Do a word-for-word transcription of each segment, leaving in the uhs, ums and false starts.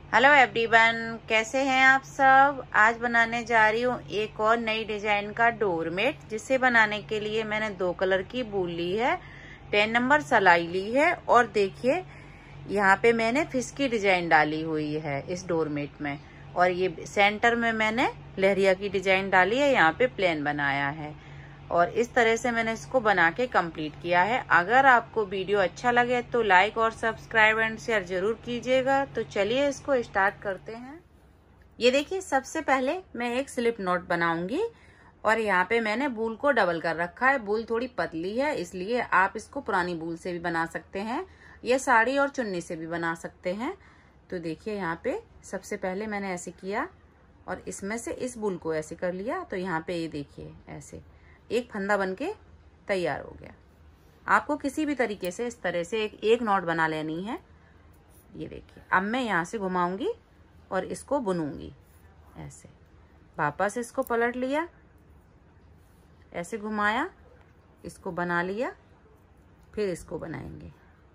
Hello everyone, कैसे हैं आप सब। आज बनाने जा रही हूँ एक और नई डिजाइन का डोरमेट, जिसे बनाने के लिए मैंने दो कलर की वूल ली है, टेन नंबर सलाई ली है और देखिए यहाँ पे मैंने फिश की डिजाइन डाली हुई है इस डोरमेट में, और ये सेंटर में मैंने लहरिया की डिजाइन डाली है, यहाँ पे प्लेन बनाया है और इस तरह से मैंने इसको बना के कंप्लीट किया है। अगर आपको वीडियो अच्छा लगे तो लाइक और सब्सक्राइब एंड शेयर जरूर कीजिएगा। तो चलिए इसको स्टार्ट करते हैं। ये देखिए, सबसे पहले मैं एक स्लिप नॉट बनाऊंगी और यहाँ पे मैंने बूल को डबल कर रखा है। बूल थोड़ी पतली है, इसलिए आप इसको पुरानी बूल से भी बना सकते हैं या साड़ी और चुन्नी से भी बना सकते हैं। तो देखिए यहाँ पे सबसे पहले मैंने ऐसे किया और इसमें से इस बूल को ऐसे कर लिया, तो यहाँ पे ये देखिए ऐसे एक फंदा बनके तैयार हो गया। आपको किसी भी तरीके से इस तरह से एक एक नॉट बना लेनी है। ये देखिए, अब मैं यहाँ से घुमाऊंगी और इसको बुनूंगी ऐसे। वापस इसको पलट लिया, ऐसे घुमाया, इसको बना लिया, फिर इसको बनाएंगे।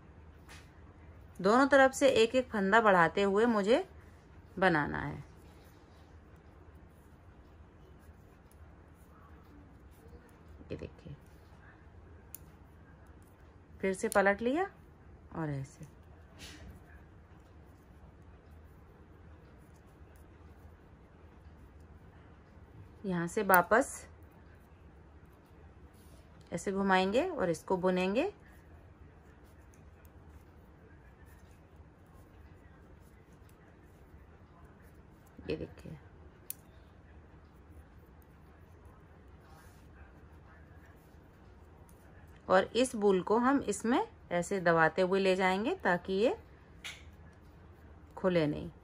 दोनों तरफ से एक एक फंदा बढ़ाते हुए मुझे बनाना है। ये देखिए, फिर से पलट लिया और ऐसे यहाँ से वापस ऐसे घुमाएंगे और इसको बुनेंगे। ये देखिए, और इस बूल को हम इसमें ऐसे दबाते हुए ले जाएंगे ताकि ये खुले नहीं।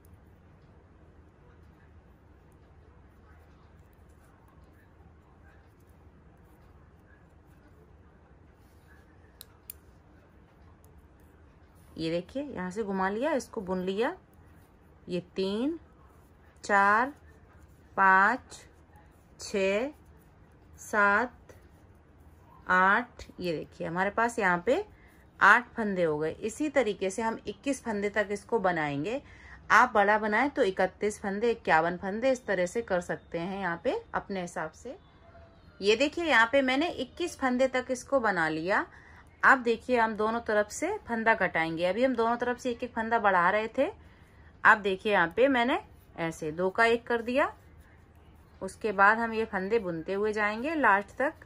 ये देखिए, यहाँ से घुमा लिया, इसको बुन लिया। ये तीन, चार, पाँच, छ, सात, आठ, ये देखिए हमारे पास यहाँ पे आठ फंदे हो गए। इसी तरीके से हम इक्कीस फंदे तक इसको बनाएंगे। आप बड़ा बनाएं तो इकतीस फंदे, इक्यावन फंदे, इस तरह से कर सकते हैं यहाँ पे अपने हिसाब से। ये देखिए, यहाँ पे मैंने इक्कीस फंदे तक इसको बना लिया। अब देखिए, हम दोनों तरफ से फंदा कटाएंगे। अभी हम दोनों तरफ से एक एक फंदा बढ़ा रहे थे। अब देखिए, यहाँ पे मैंने ऐसे दो का एक कर दिया। उसके बाद हम ये फंदे बुनते हुए जाएंगे लास्ट तक।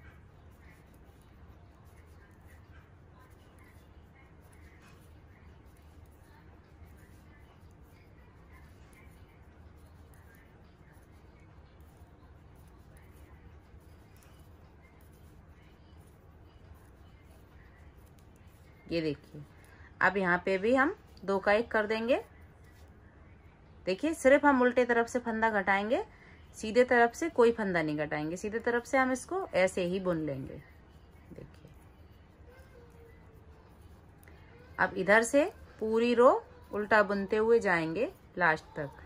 ये देखिए, अब यहाँ पे भी हम दो का एक कर देंगे। देखिए, सिर्फ हम उल्टे तरफ से फंदा घटाएंगे, सीधे तरफ से कोई फंदा नहीं घटाएंगे। सीधे तरफ से हम इसको ऐसे ही बुन लेंगे। देखिए, अब इधर से पूरी रो उल्टा बुनते हुए जाएंगे लास्ट तक।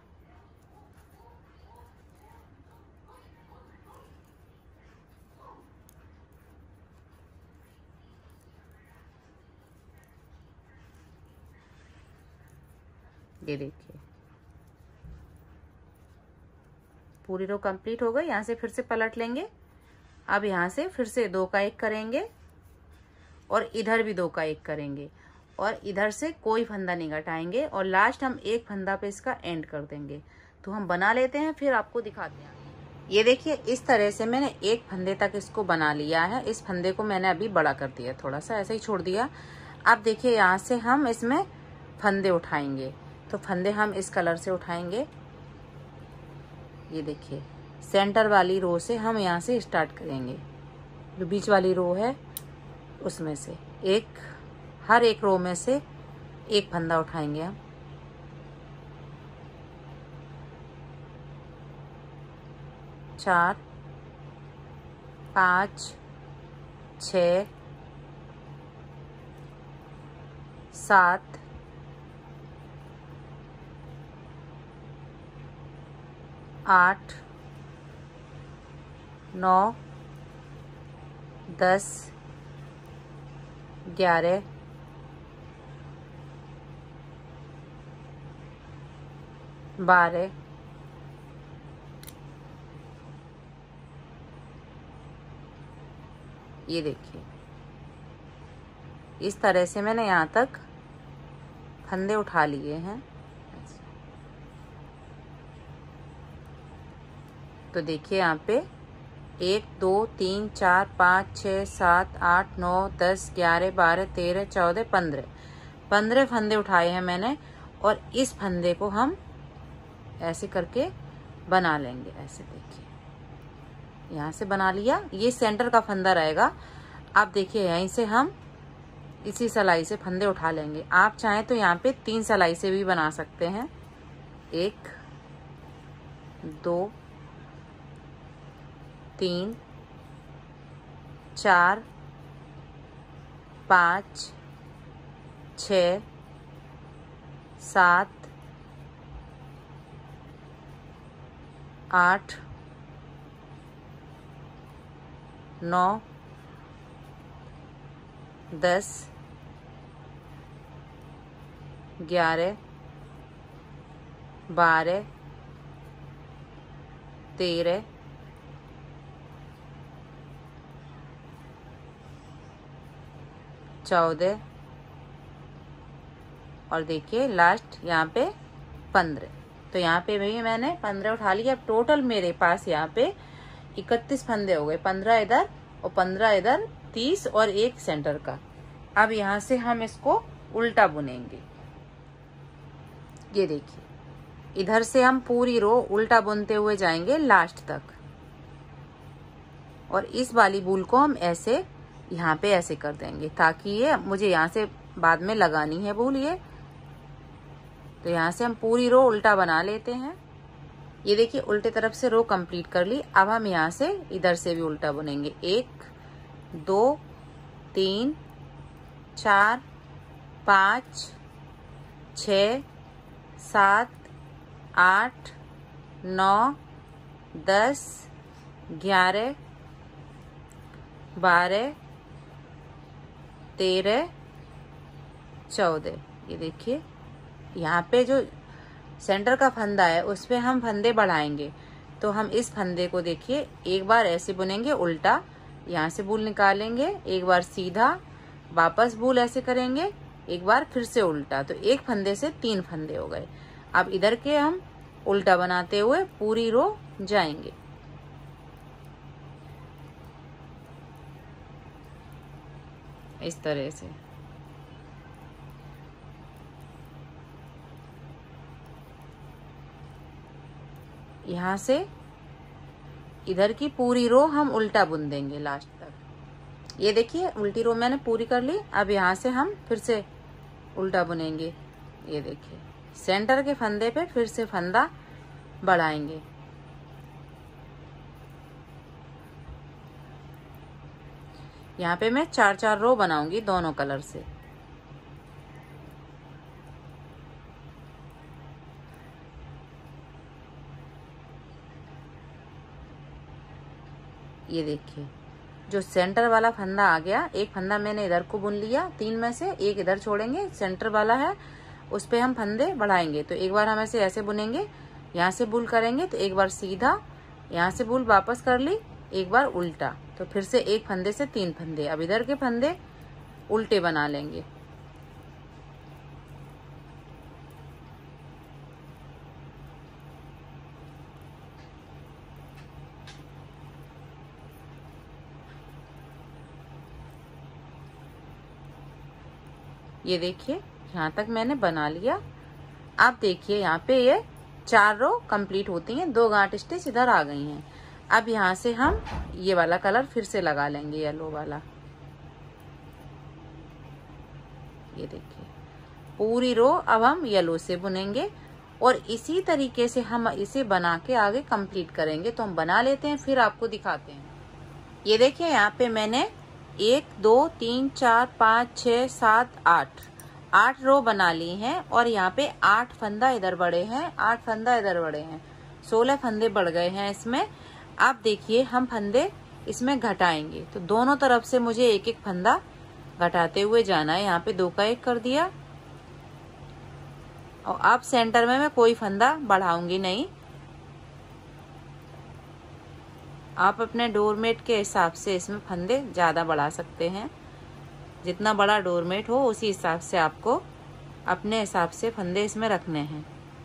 ये देखिए, पूरी रो कंप्लीट हो गई। यहाँ से फिर से पलट लेंगे। अब यहाँ से फिर से दो का एक करेंगे और इधर भी दो का एक करेंगे और इधर से कोई फंदा नहीं घटाएंगे और लास्ट हम एक फंदा पे इसका एंड कर देंगे। तो हम बना लेते हैं, फिर आपको दिखाते हैं। ये देखिए, इस तरह से मैंने एक फंदे तक इसको बना लिया है। इस फंदे को मैंने अभी बड़ा कर दिया, थोड़ा सा ऐसे ही छोड़ दिया। अब देखिए, यहाँ से हम इसमें फंदे उठाएंगे। तो फंदे हम इस कलर से उठाएंगे। ये देखिए, सेंटर वाली रो से हम यहाँ से स्टार्ट करेंगे। जो बीच वाली रो है उसमें से एक, हर एक रो में से एक फंदा उठाएंगे हम। चार, पाँच, छ, सात, आठ, नौ, दस, ग्यारह, बारह, ये देखिए इस तरह से मैंने यहाँ तक फंदे उठा लिए हैं। तो देखिए यहाँ पे एक दो तीन चार पाँच छः सात आठ नौ दस ग्यारह बारह तेरह चौदह पंद्रह पंद्रह फंदे उठाए हैं मैंने। और इस फंदे को हम ऐसे करके बना लेंगे। ऐसे देखिए यहाँ से बना लिया, ये सेंटर का फंदा रहेगा। आप देखिए यहीं से हम इसी सिलाई से फंदे उठा लेंगे। आप चाहें तो यहाँ पे तीन सिलाई से भी बना सकते हैं। एक, दो, तीन, चार, पाँच, छ, सात, आठ, नौ, दस, ग्यारह, बारह, तेरह, चौदह और देखिए लास्ट यहाँ पे पंद्रह। तो यहाँ पे भी मैंने पंद्रह उठा लिया। अब टोटल मेरे पास यहाँ पे इकतीस फंदे हो गए, पंद्रह इधर और पंद्रह इधर, तीस और एक सेंटर का। अब यहाँ से हम इसको उल्टा बुनेंगे। ये देखिए इधर से हम पूरी रो उल्टा बुनते हुए जाएंगे लास्ट तक। और इस वाली बूल को हम ऐसे यहाँ पे ऐसे कर देंगे ताकि ये मुझे यहाँ से बाद में लगानी है बूल ये। तो यहाँ से हम पूरी रो उल्टा बना लेते हैं। ये देखिए उल्टे तरफ से रो कंप्लीट कर ली। अब हम यहाँ से इधर से भी उल्टा बुनेंगे। एक, दो, तीन, चार, पाँच, छ, सात, आठ, नौ, दस, ग्यारह, बारह, तेरह, चौदह। ये देखिए यहाँ पे जो सेंटर का फंदा है उस पे हम फंदे बढ़ाएंगे। तो हम इस फंदे को देखिए एक बार ऐसे बुनेंगे उल्टा, यहाँ से बूल निकालेंगे, एक बार सीधा वापस बूल ऐसे करेंगे, एक बार फिर से उल्टा। तो एक फंदे से तीन फंदे हो गए। अब इधर के हम उल्टा बनाते हुए पूरी रो जाएंगे। इस तरह से यहाँ से इधर की पूरी रो हम उल्टा बुन देंगे लास्ट तक। ये देखिए उल्टी रो मैंने पूरी कर ली। अब यहाँ से हम फिर से उल्टा बुनेंगे। ये देखिए सेंटर के फंदे पे फिर से फंदा बढ़ाएंगे। यहाँ पे मैं चार चार रो बनाऊंगी दोनों कलर से। ये देखिए जो सेंटर वाला फंदा आ गया, एक फंदा मैंने इधर को बुन लिया, तीन में से एक इधर छोड़ेंगे, सेंटर वाला है उस पे हम फंदे बढ़ाएंगे। तो एक बार हम ऐसे ऐसे बुनेंगे, यहाँ से बूल करेंगे तो एक बार सीधा, यहाँ से बूल वापस कर ली, एक बार उल्टा, तो फिर से एक फंदे से तीन फंदे। अब इधर के फंदे उल्टे बना लेंगे। ये देखिए यहाँ तक मैंने बना लिया। अब देखिए यहाँ पे ये चार रो कंप्लीट होती हैं, दो गांठ स्टिच इधर आ गई हैं। अब यहाँ से हम ये वाला कलर फिर से लगा लेंगे, येलो वाला। ये देखिए पूरी रो अब हम येलो से बुनेंगे और इसी तरीके से हम इसे बना के आगे कंप्लीट करेंगे। तो हम बना लेते हैं फिर आपको दिखाते हैं। ये देखिए यहाँ पे मैंने एक, दो, तीन, चार, पाँच, छः, सात, आठ आठ रो बना ली हैं और यहाँ पे आठ फंदा इधर बढ़े हैं, आठ फंदा इधर बढ़े हैं, सोलह फंदे बढ़ गए हैं इसमें। अब देखिए हम फंदे इसमें घटाएंगे। तो दोनों तरफ से मुझे एक एक फंदा घटाते हुए जाना है। यहाँ पे दो का एक कर दिया और अब सेंटर में मैं कोई फंदा बढ़ाऊंगी नहीं। आप अपने डोरमेट के हिसाब से इसमें फंदे ज़्यादा बढ़ा सकते हैं। जितना बड़ा डोरमेट हो उसी हिसाब से आपको अपने हिसाब से फंदे इसमें रखने हैं।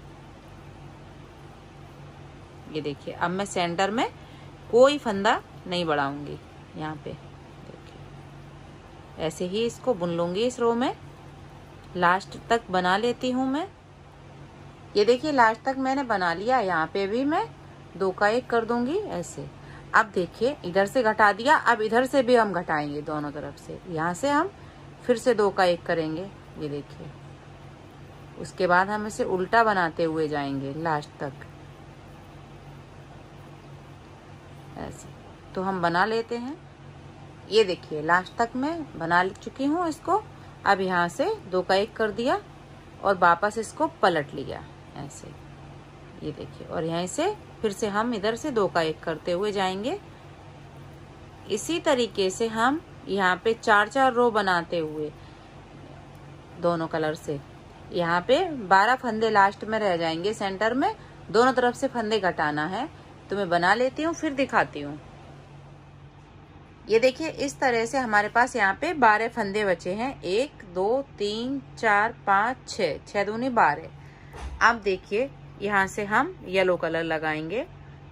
ये देखिए, अब मैं सेंटर में कोई फंदा नहीं बढ़ाऊंगी। यहाँ पे देखिए, ऐसे ही इसको बुन लूंगी। इस रो में लास्ट तक बना लेती हूँ मैं। ये देखिए, लास्ट तक मैंने बना लिया। यहाँ पे भी मैं दो का एक कर दूंगी ऐसे। अब देखिए, इधर से घटा दिया, अब इधर से भी हम घटाएंगे दोनों तरफ से। यहाँ से हम फिर से दो का एक करेंगे। ये देखिए, उसके बाद हम इसे उल्टा बनाते हुए जाएंगे लास्ट तक ऐसे। तो हम बना लेते हैं। ये देखिए, लास्ट तक मैं बना चुकी हूँ इसको। अब यहाँ से दो का एक कर दिया और वापस इसको पलट लिया ऐसे। ये देखिए, और यहीं से फिर से हम इधर से दो का एक करते हुए जाएंगे। इसी तरीके से हम यहाँ पे चार चार रो बनाते हुए दोनों कलर से, यहाँ पे बारह फंदे लास्ट में रह जाएंगे सेंटर में। दोनों तरफ से फंदे घटाना है। तो मैं बना लेती हूँ, फिर दिखाती हूँ। ये देखिए, इस तरह से हमारे पास यहाँ पे बारह फंदे बचे हैं। एक, दो, तीन, चार, पाँच, छः, छः दूनी बारह। अब देखिए, यहाँ से हम येलो कलर लगाएंगे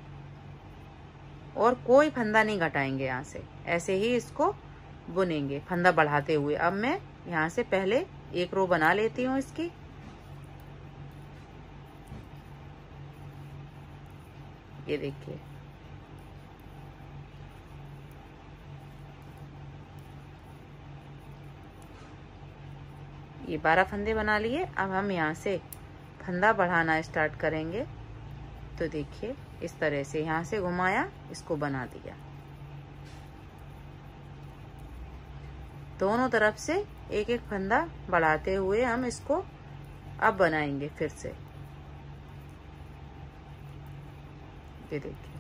और कोई फंदा नहीं घटाएंगे। यहाँ से ऐसे ही इसको बुनेंगे फंदा बढ़ाते हुए। अब मैं यहाँ से पहले एक रो बना लेती हूँ इसकी। ये देखिए, ये बारह फंदे बना लिए। अब हम यहाँ से फंदा बढ़ाना स्टार्ट करेंगे। तो देखिए, इस तरह से यहाँ से घुमाया, इसको बना दिया। दोनों तरफ से एक एक फंदा बढ़ाते हुए हम इसको अब बनाएंगे फिर से। ये देखिए,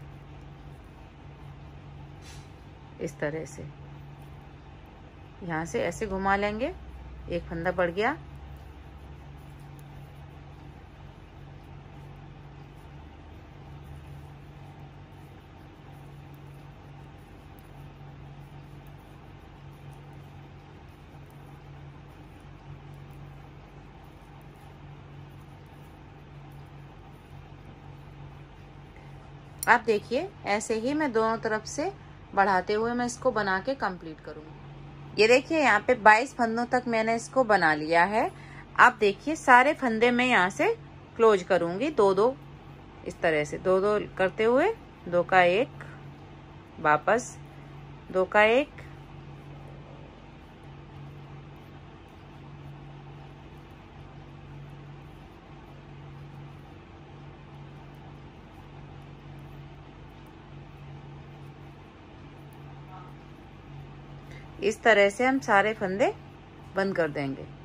इस तरह से यहाँ से ऐसे घुमा लेंगे। एक फंदा बढ़ गया। अब देखिए, ऐसे ही मैं दोनों तरफ से बढ़ाते हुए मैं इसको बना के कंप्लीट करूंगी। ये देखिए, यहाँ पे बाईस फंदों तक मैंने इसको बना लिया है। अब देखिए, सारे फंदे मैं यहाँ से क्लोज करूंगी दो दो, इस तरह से दो दो करते हुए। दो का एक, वापस दो का एक, इस तरह से हम सारे फंदे बंद कर देंगे।